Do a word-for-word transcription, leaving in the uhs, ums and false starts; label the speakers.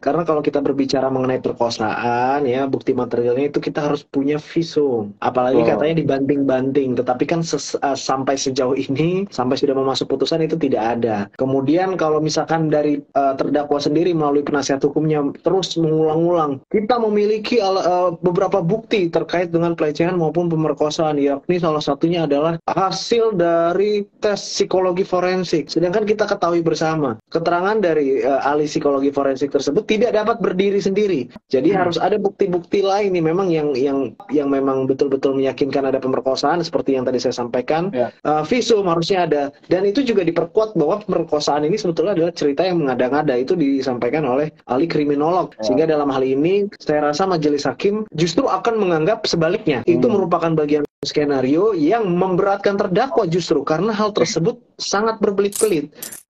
Speaker 1: Karena kalau kita berbicara mengenai perkosaan, ya bukti materialnya itu kita harus punya visum. Apalagi
Speaker 2: Oh,
Speaker 1: katanya dibanting-banting, tetapi kan ses- uh, sampai sejauh ini, sampai sudah memasuk putusan itu tidak ada. Kemudian kalau misalkan dari uh, terdakwa sendiri melalui penasihat hukumnya terus mengulang-ulang, kita memiliki al- uh, beberapa bukti terkait dengan pelecehan maupun pemerkosaan, yakni salah satunya adalah hasil dari tes psikologi forensik. Sedangkan kita ketahui bersama, keterangan dari uh, ahli psikologi forensik tersebut tidak dapat berdiri sendiri. Jadi harus ada bukti-bukti lain nih memang yang yang yang memang betul-betul meyakinkan ada pemerkosaan seperti yang tadi saya sampaikan.
Speaker 2: ya.
Speaker 1: Uh, visum harusnya ada, dan itu juga diperkuat bahwa pemerkosaan ini sebetulnya adalah cerita yang mengada-ngada. Itu disampaikan oleh ahli kriminolog, sehingga dalam hal ini saya rasa majelis hakim justru akan menganggap sebaliknya. Itu
Speaker 2: Hmm.
Speaker 1: merupakan bagian skenario yang memberatkan terdakwa justru karena hal tersebut sangat berbelit-belit.